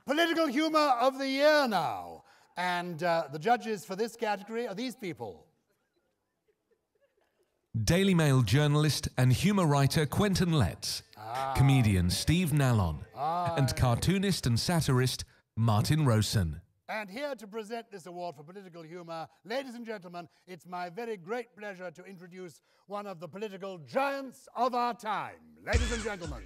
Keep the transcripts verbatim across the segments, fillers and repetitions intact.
Political Humour of the Year now. And uh, the judges for this category are these people. Daily Mail journalist and humour writer Quentin Letts, ah. comedian Steve Nallon, ah. and cartoonist and satirist Martin Rosen. And here to present this award for political humour, ladies and gentlemen, it's my very great pleasure to introduce one of the political giants of our time. Ladies and gentlemen.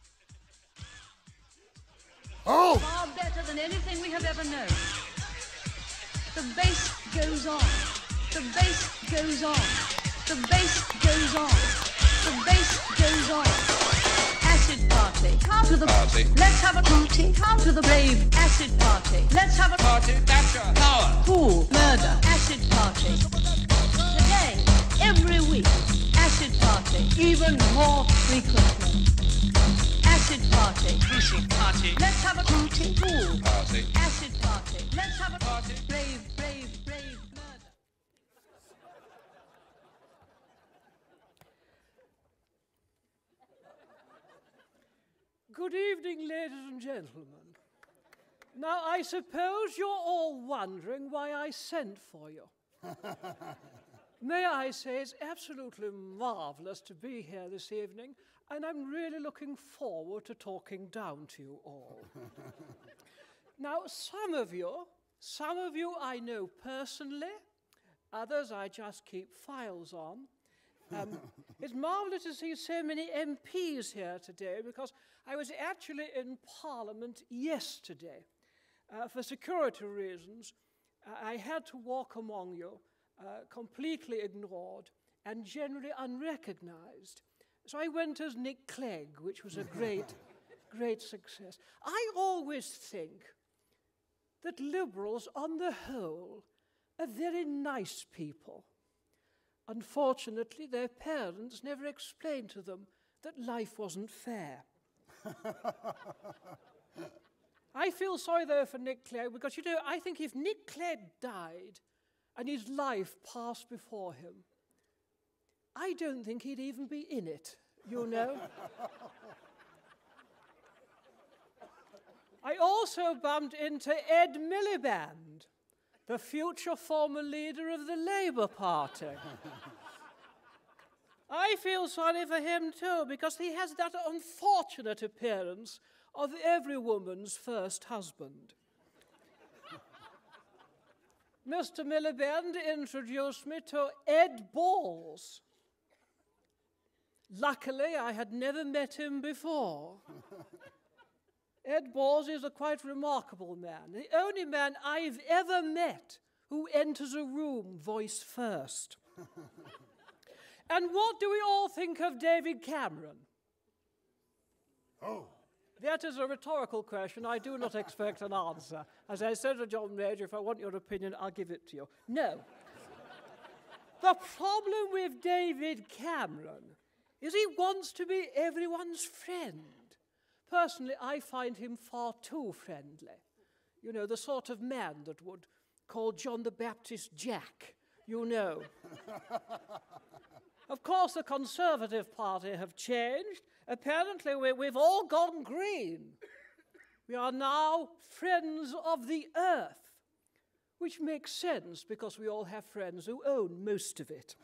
Oh! Far better than anything we have ever known. The bass goes on. The bass goes on. The bass goes on. The bass goes on. Acid party. Come to the party. Let's have a party. Come to the rave. Acid party. Let's have a party. Thatcher. Power. Fool. Murder. Acid party. Today, every week. Acid party. Even more frequently. Acid party. Crucial party. Let's have a party. Fool. Party. Acid party. Let's have a party. Rave, rave, rave, murder. Good evening, ladies and gentlemen. Now, I suppose you're all wondering why I sent for you. May I say it's absolutely marvellous to be here this evening, and I'm really looking forward to talking down to you all. Now, some of you, some of you I know personally, others I just keep files on. Um, it's marvellous to see so many M Ps here today, because I was actually in Parliament yesterday. Uh, for security reasons, uh, I had to walk among you, uh, completely ignored and generally unrecognised. So I went as Nick Clegg, which was a great, great success. I always think that Liberals, on the whole, are very nice people. Unfortunately, their parents never explained to them that life wasn't fair. I feel sorry, though, for Nick Clegg, because, you know, I think if Nick Clegg died and his life passed before him, I don't think he'd even be in it, you know. I also bumped into Ed Miliband, the future former leader of the Labour Party. I feel sorry for him too, because he has that unfortunate appearance of every woman's first husband. Mister Miliband introduced me to Ed Balls. Luckily, I had never met him before. Ed Balls is a quite remarkable man, the only man I've ever met who enters a room voice first. And what do we all think of David Cameron? Oh. That is a rhetorical question. I do not expect an answer. As I said to John Major, if I want your opinion, I'll give it to you. No. The problem with David Cameron is he wants to be everyone's friend. Personally, I find him far too friendly. You know, the sort of man that would call John the Baptist Jack, you know. Of course, the Conservative Party have changed. Apparently, we, we've all gone green. We are now friends of the earth, which makes sense because we all have friends who own most of it.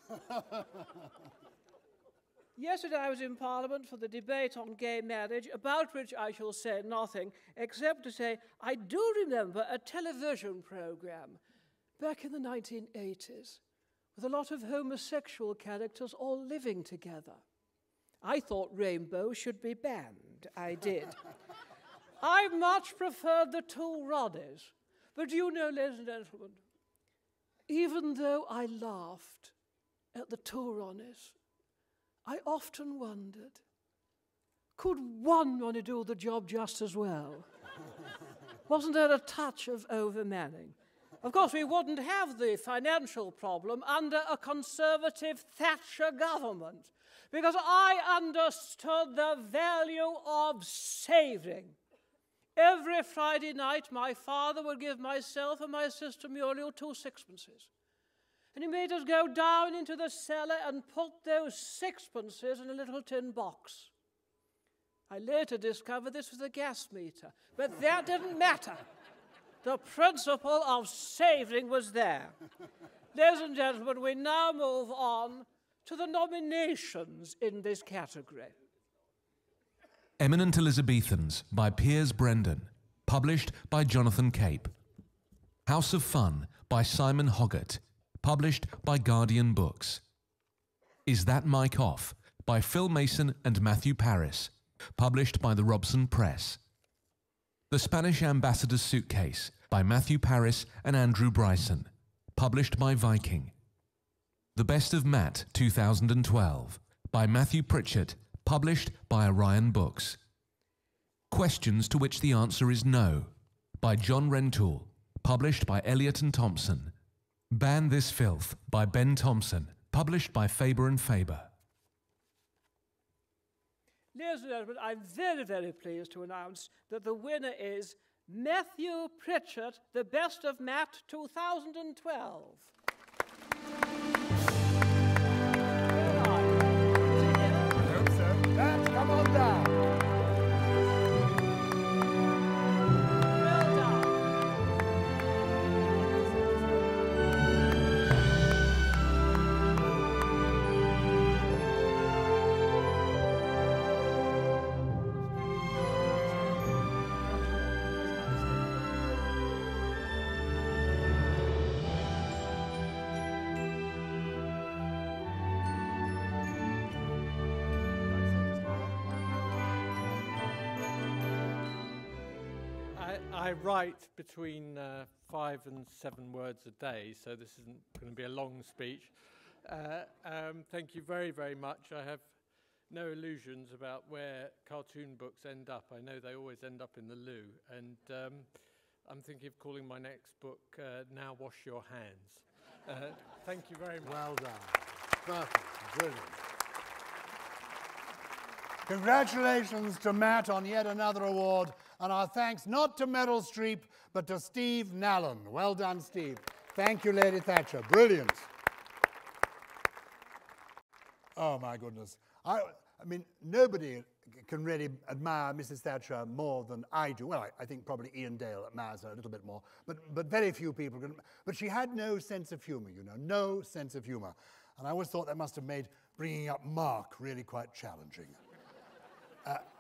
Yesterday I was in Parliament for the debate on gay marriage, about which I shall say nothing, except to say I do remember a television programme back in the nineteen eighties with a lot of homosexual characters all living together. I thought rainbow should be banned. I did. I much preferred the two Ronnies. But you know, ladies and gentlemen, even though I laughed at the two Ronnies, I often wondered, could one Ronnie do the job just as well? Wasn't there a touch of overmanning? Of course, we wouldn't have the financial problem under a Conservative Thatcher government, because I understood the value of saving. Every Friday night, my father would give myself and my sister Muriel two sixpences. And he made us go down into the cellar and put those sixpences in a little tin box. I later discovered this was a gas meter, but that didn't matter. The principle of saving was there. Ladies and gentlemen, we now move on to the nominations in this category. Eminent Elizabethans by Piers Brendan, published by Jonathan Cape. House of Fun by Simon Hoggart, published by Guardian Books. Is That Mic Off by Phil Mason and Matthew Paris, published by the Robson Press. The Spanish Ambassador's Suitcase by Matthew Paris and Andrew Bryson, published by Viking. The Best of Matt two thousand twelve by Matthew Pritchett, published by Orion Books. Questions to Which the Answer is No by John Rentoul, published by Elliot and Thompson. Ban This Filth by Ben Thompson, published by Faber and Faber. Ladies and gentlemen, I'm very, very pleased to announce that the winner is Matthew Pritchett, The Best of Matt two thousand twelve. Matt, come on down. Well done. I write between uh, five and seven words a day, so this isn't going to be a long speech. Uh, um, thank you very, very much. I have no illusions about where cartoon books end up. I know they always end up in the loo, and um, I'm thinking of calling my next book uh, Now Wash Your Hands. Uh, thank you very much. Well done. Perfect. Brilliant. Congratulations to Matt on yet another award, and our thanks not to Meryl Streep, but to Steve Nallon. Well done, Steve. Thank you, Lady Thatcher. Brilliant. Oh, my goodness. I, I mean, nobody can really admire Missus Thatcher more than I do. Well, I, I think probably Ian Dale admires her a little bit more, but, but very few people can. But she had no sense of humour, you know, no sense of humour. And I always thought that must have made bringing up Mark really quite challenging. Uh,